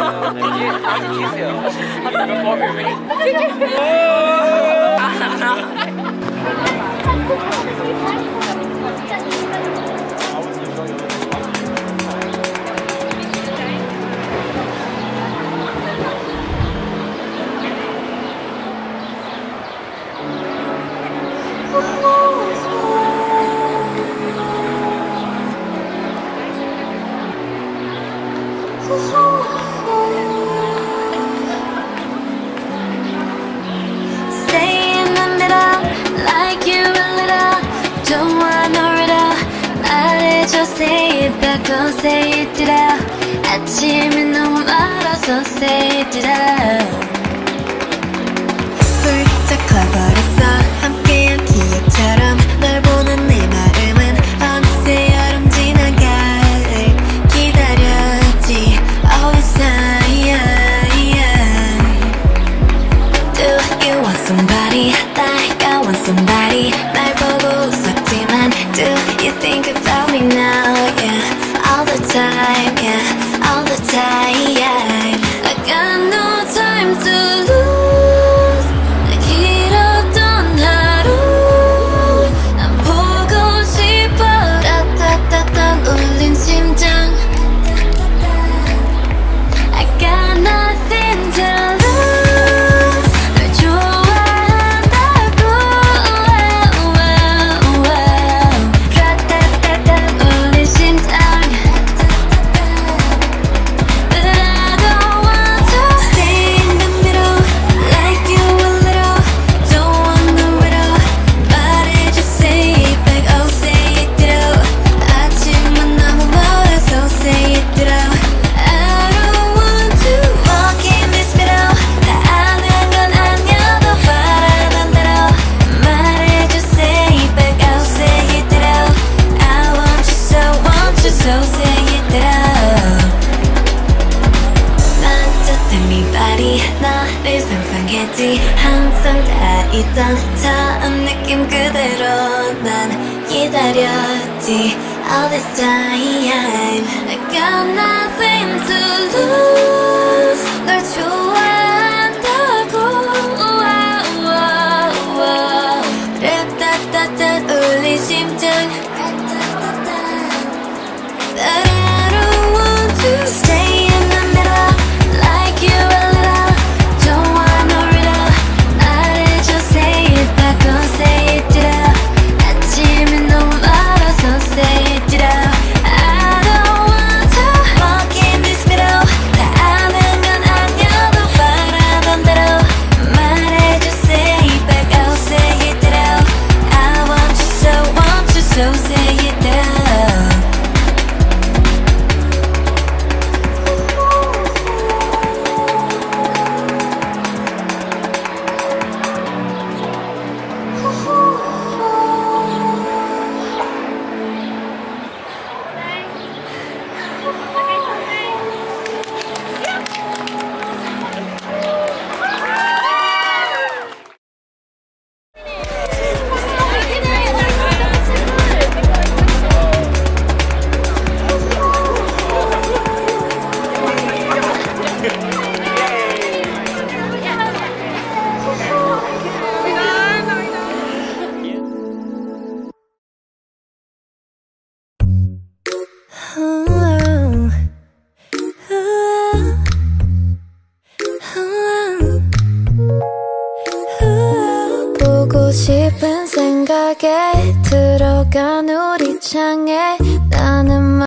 How did you feel? Before we ready? Say it back, oh say it out. 아침이 너무 멀어서 say it out. 훌쩍 커버렸어 함께한 기억처럼 널 보는 내 마음은 어느새 여름 지나갈 기다렸지. Always Do you want somebody like I want somebody. 날 보고 웃었지만 Do you think about me now? Yeah, all the time, yeah, all the time. I got no time to lose. 길었던 하루 난 보고 싶어. 따따따따 울린 심장. I got nothing to lose. 널 좋아한다고. 따따따따 울린 심장. But I don't want to stay in the middle like you a little. Don't want no riddle. 말해줘 say it back, oh say it through. 아침은 너무 멀어서 say it through. I don't want to walk in this middle. 다 아는 건 아니어도 바라던 대로 말해줘 say it back, oh say it through. I want you so say it through. 난 just anybody 너를 상상했지. 항상 다 있던 처음 느낌 그대로 난 기다렸지. All this time I got nothing to lose. 널 좋아한다고. 따따따따 울린 심장. But I don't want to stay in the middle like you a little. Don't want no riddle. 말해줘 say it back, oh say it through. 아침이 너무 멀어서 say it through. I don't want to walk in this middle. 다 아는 건 아니어도 바라던 대로 말해줘 say it back, oh say it through. I want you so say it through. 보고 싶은 생각에 들어간 우리 창에 나는